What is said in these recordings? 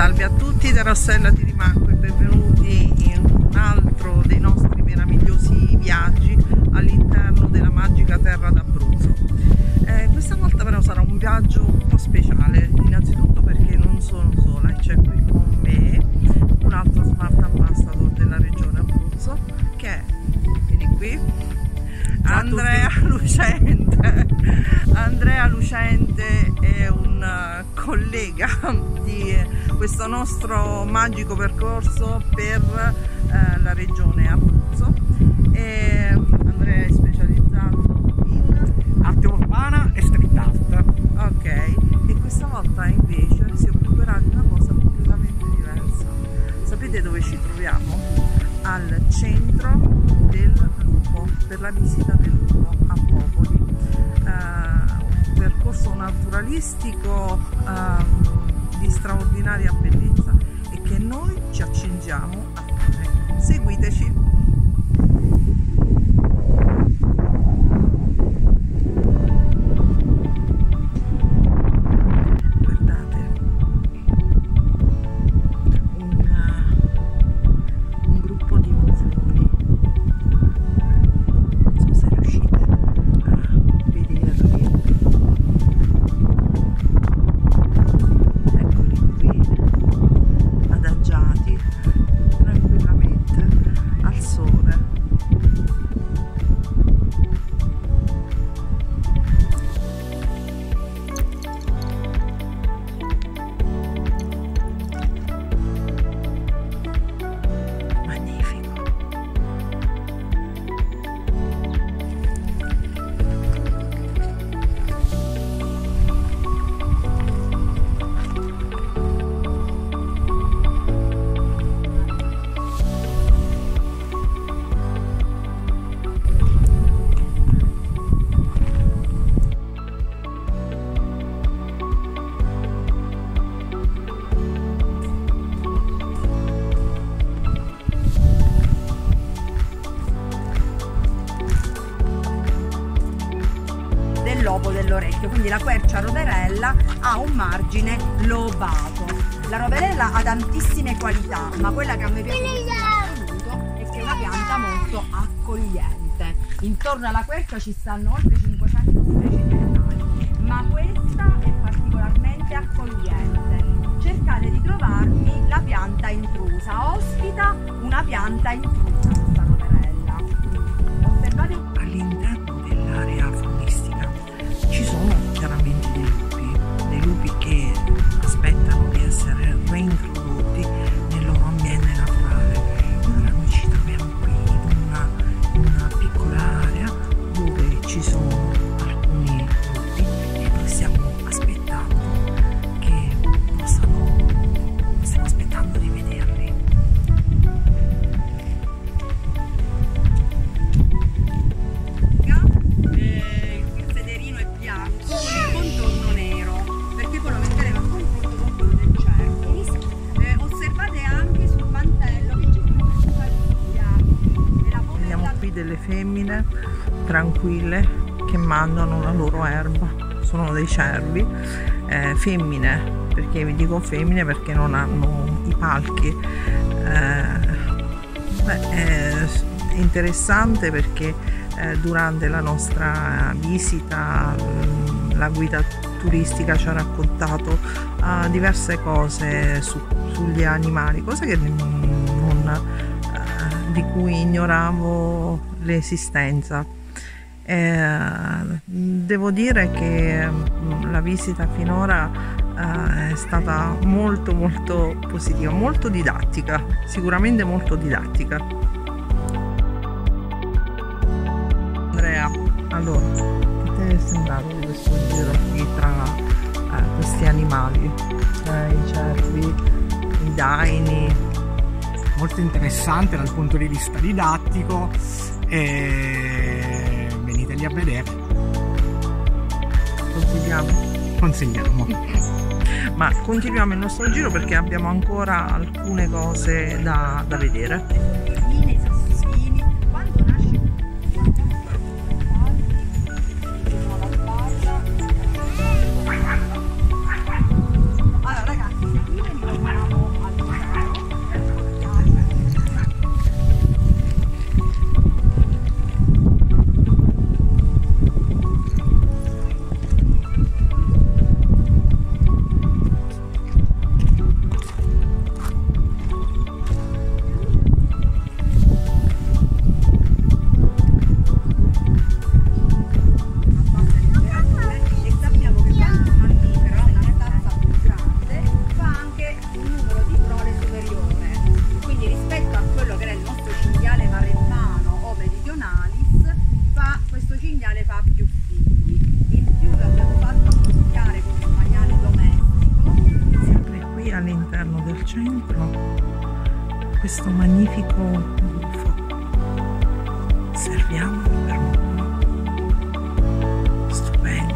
Salve a tutti da Rossella di Rimanco e benvenuti in un altro dei nostri meravigliosi viaggi all'interno della magica terra d'Abruzzo. Questa volta però sarà un viaggio un po' speciale, innanzitutto perché non sono sola, c'è qui con me un altro Smart Ambassador della regione Abruzzo che è, vieni qui, Andrea Lucente. Andrea Lucente è un collega di questo nostro magico percorso per la regione Abruzzo. Andrea è specializzato in arte urbana e street art. Ok, e questa volta invece si occuperà di una cosa completamente diversa. Sapete dove ci troviamo? Al centro del lupo, per la visita del lupo a Popoli. Un percorso naturalistico di straordinaria bellezza e che noi ci accingiamo a fare. Seguiteci! Lobo dell'orecchio, quindi la quercia roverella ha un margine lobato. La roverella ha tantissime qualità, ma quella che a me piace di più in assoluto è che è una pianta molto accogliente. Intorno alla quercia ci stanno oltre 500 specie di animali, ma questa è particolarmente accogliente. Cercate di trovarmi la pianta intrusa, ospita una pianta intrusa questa roverella. Osservate All'interno dell'area faunistica ci sono chiaramente dei lupi che aspettano di essere reintrodotti nel loro ambiente naturale. Allora noi ci troviamo qui in una piccola area dove ci sono alcuni lupi e noi stiamo aspettando di vederli. Il federino è bianco con il contorno nero, perché poi lo metteremo a confronto con quello del cerco. Osservate anche sul mantello che ci sono queste paliglia. Vediamo qui delle femmine tranquille che mangiano la loro erba, sono dei cervi, femmine, perché vi dico femmine perché non hanno i palchi. È interessante perché durante la nostra visita la guida turistica ci ha raccontato diverse cose sugli animali, cose che di cui ignoravo l'esistenza. Devo dire che la visita finora è stata molto positiva, molto didattica, sicuramente molto didattica. Andrea, allora, che ti è sembrato di questo giro qui tra questi animali, i cervi, i daini? Molto interessante dal punto di vista didattico e veniteli a vedere. Consigliamo. Ma continuiamo il nostro giro perché abbiamo ancora alcune cose da vedere. Quando nasce allora ragazzi, qui veniamo al centro questo magnifico gufo. Osserviamo per un po'. Stupendo.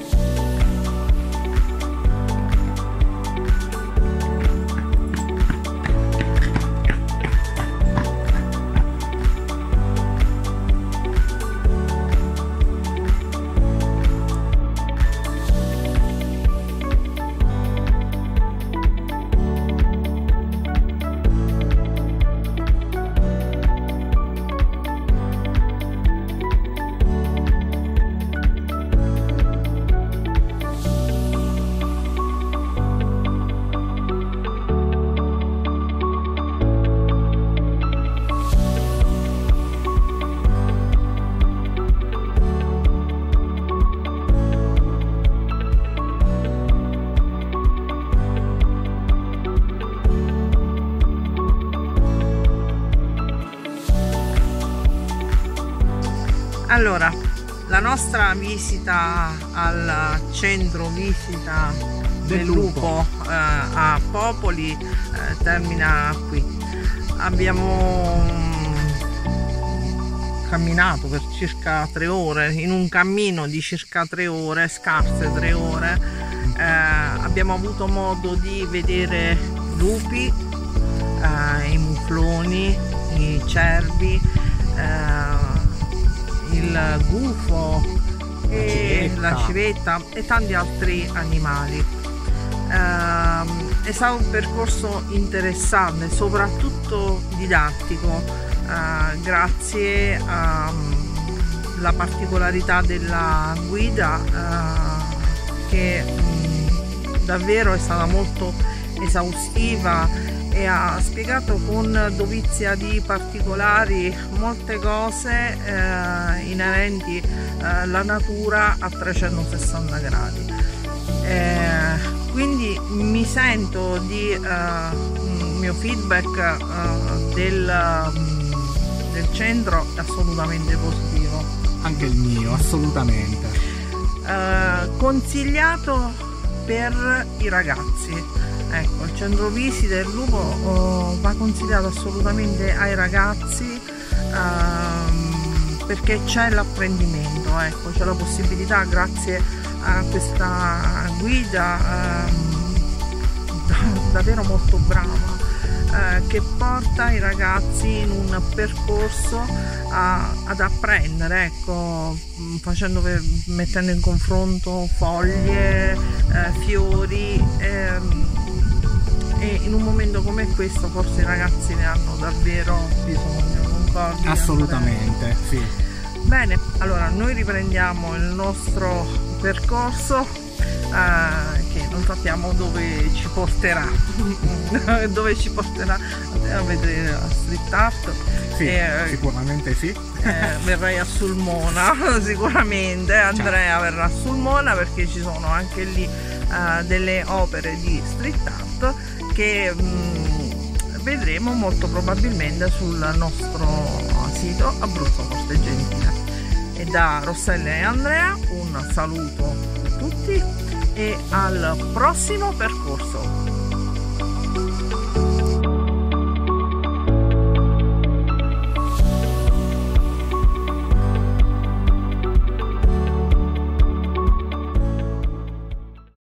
Allora, la nostra visita al centro visita del lupo a Popoli termina qui. Abbiamo camminato per circa 3 ore, in un cammino di circa 3 ore, scarse 3 ore. Abbiamo avuto modo di vedere lupi, i mufloni, i cervi, il gufo e la civetta e tanti altri animali. È stato un percorso interessante, soprattutto didattico, grazie alla particolarità della guida, che davvero è stata molto esaustiva e ha spiegato con dovizia di particolari molte cose inerenti alla natura a 360 gradi. Quindi mi sento di il mio feedback del centro è assolutamente positivo. Anche il mio, assolutamente. Consigliato per i ragazzi. Ecco, il centro visite del lupo va consigliato assolutamente ai ragazzi, perché c'è l'apprendimento, ecco, c'è la possibilità, grazie a questa guida davvero molto brava, che porta i ragazzi in un percorso ad apprendere, ecco, mettendo in confronto foglie, fiori, e in un momento come questo forse i ragazzi ne hanno davvero bisogno, concordi? Assolutamente, sì. Bene, allora noi riprendiamo il nostro percorso, che non sappiamo dove ci porterà dove ci porterà a vedere la street art. Sì, sicuramente sì. Verrei a Sulmona sicuramente, Andrea verrà a Sulmona, perché ci sono anche lì delle opere di street art che vedremo molto probabilmente sul nostro sito Abruzzo Corte Gentile. E da Rossella e Andrea un saluto a tutti e al prossimo percorso.